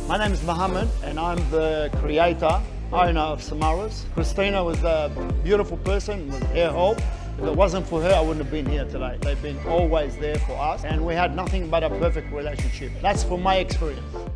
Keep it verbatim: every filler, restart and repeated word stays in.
My name is Mohammed and I'm the creator, owner of Samaras. Christina was a beautiful person, was her help. If it wasn't for her, I wouldn't have been here today. They've been always there for us and we had nothing but a perfect relationship. That's from my experience.